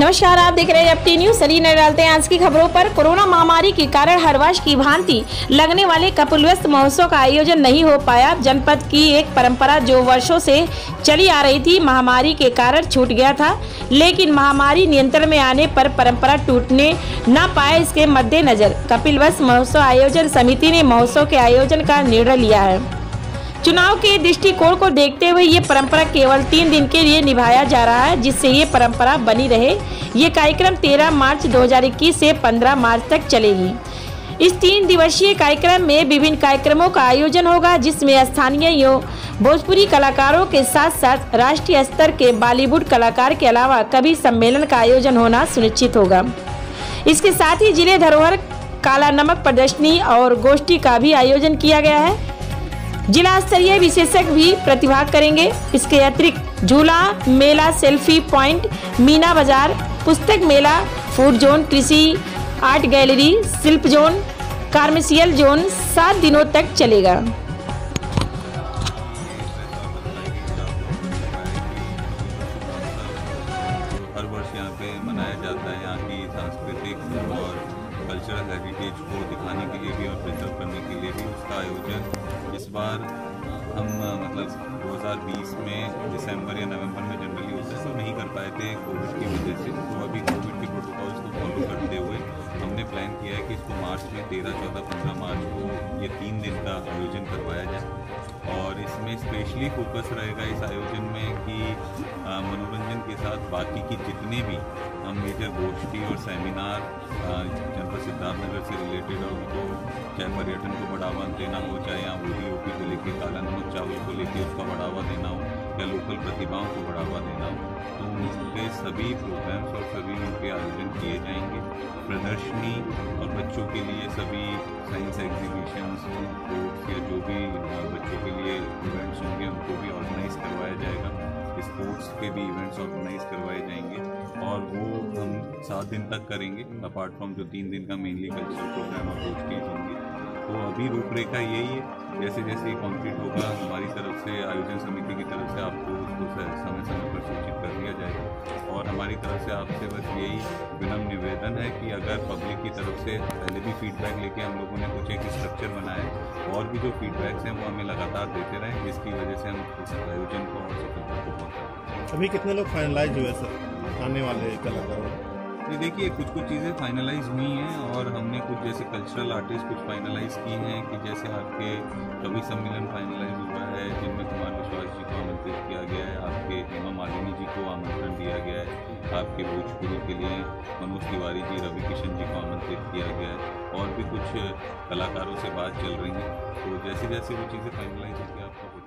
नमस्कार, आप देख रहे हैं एफटी न्यूज। चलिए नजर डालते हैं आज की खबरों पर। कोरोना महामारी के कारण हर वर्ष की भांति लगने वाले कपिलवस्तु महोत्सव का आयोजन नहीं हो पाया। जनपद की एक परंपरा जो वर्षों से चली आ रही थी, महामारी के कारण छूट गया था, लेकिन महामारी नियंत्रण में आने पर परंपरा टूटने न पाए। इसके मद्देनजर कपिलवस्तु महोत्सव आयोजन समिति ने महोत्सव के आयोजन का निर्णय लिया है। चुनाव के दृष्टिकोण को देखते हुए ये परंपरा केवल 3 दिन के लिए निभाया जा रहा है, जिससे ये परंपरा बनी रहे। ये कार्यक्रम 13 मार्च 2021 से 15 मार्च तक चलेगी। इस 3 दिवसीय कार्यक्रम में विभिन्न कार्यक्रमों का आयोजन होगा, जिसमें स्थानीय भोजपुरी कलाकारों के साथ साथ राष्ट्रीय स्तर के बॉलीवुड कलाकार के अलावा कवि सम्मेलन का आयोजन होना सुनिश्चित होगा। इसके साथ ही जिले धरोहर, काला नमक प्रदर्शनी और गोष्ठी का भी आयोजन किया गया है। जिला स्तरीय विशेषज्ञ भी प्रतिभाग करेंगे। इसके अतिरिक्त झूला मेला, सेल्फी पॉइंट, मीना बाजार, पुस्तक मेला, फूड जोन, कृषि आर्ट गैलरी, शिल्प जोन, कॉमर्शियल जोन 7 दिनों तक चलेगा। हर वर्ष यहाँ पे मनाया जाता है। यहाँ की सांस्कृतिक और कल्चरल हेरिटेज को दिखाने के लिए भी और प्रिजर्व करने के लिए भी उसका आयोजन इस बार हम 2020 में दिसंबर या नवंबर में जनरली होता है, तो नहीं कर पाए थे कोविड की वजह से। तो अभी कोविड के प्रोटोकॉल्स को फॉलो करते हुए हमने प्लान किया है कि इसको मार्च में 13, 14, 15 मार्च को ये 3 दिन का आयोजन करवाया जाए। और इसमें स्पेशली फोकस रहेगा इस आयोजन में कि मनोरंजन के साथ बाकी की जितने भी मेजर गोष्ठी और सेमिनार जनपद सिद्धार्थनगर से रिलेटेड और उनको चाहे पर्यटन को बढ़ावा देना हो, चाहे यहाँ ODOP को लेकर, काला नमक चावल को लेकर उसका बढ़ावा देना हो, या लोकल प्रतिभाओं को बढ़ावा देना हो, तो उनके सभी प्रोग्राम्स और सभी उनके आयोजन किए जाएंगे। प्रदर्शनी और बच्चों के लिए सभी साइंस एग्जीबिशंस, स्पोर्ट्स या जो भी बच्चों के लिए इवेंट्स होंगे उनको भी ऑर्गेनाइज करवाया जाएगा। स्पोर्ट्स के भी इवेंट्स ऑर्गेनाइज करवाए जाएंगे और वो हम 7 दिन तक करेंगे, अपार्ट फ्रॉम जो 3 दिन का मेनली कल्चरल प्रोग्राम और गोष्ठीज होंगी। तो अभी रूपरेखा यही है, जैसे जैसे कंप्लीट होगा हमारी तरफ से, आयोजन समिति की तरफ से आपको उसको समय समय पर सूचित कर दिया जाएगा। और हमारी तरफ से आपसे बस यही विनम्र निवेदन है कि अगर पब्लिक की तरफ से पहले भी फीडबैक लेके हम लोगों ने कुछ एक स्ट्रक्चर बनाया है, और भी जो फीडबैक्स हैं वो हमें लगातार देते रहें, जिसकी वजह से हम उस आयोजन को और सफलता को पहुँचाएं। अभी कितने लोग फाइनलाइज हुए सर आने वाले कलाकारों? ये देखिए, कुछ चीज़ें फाइनलाइज हुई हैं और हमने कुछ जैसे कल्चरल आर्टिस्ट कुछ फाइनलाइज की हैं, कि जैसे आपके कवि सम्मेलन फाइनलाइज हुआ है, जिनमें कुमार विश्वास जी को आमंत्रित किया गया है, आपके हेमा मालिनी जी को आमंत्रण दिया गया है, आपके भोजपुरी के लिए मनोज तिवारी जी, रवि किशन जी को आमंत्रित किया गया है, और भी कुछ कलाकारों से बात चल रही है। तो जैसे जैसे वो चीज़ें फाइनलाइज होती है आपको